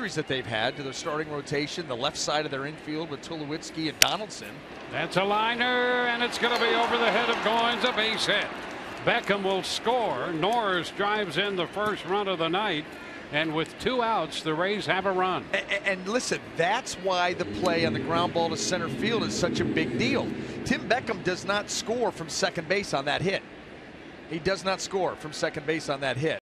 injuries that they've had to their starting rotation, the left side of their infield with Tulowitzki and Donaldson. That's a liner, and it's going to be over the head of Goins, a base hit. Beckham will score. Norris drives in the first run of the night, and with 2 outs, the Rays have a run. And listen, that's why the play on the ground ball to center field is such a big deal. Tim Beckham does not score from second base on that hit. He does not score from second base on that hit.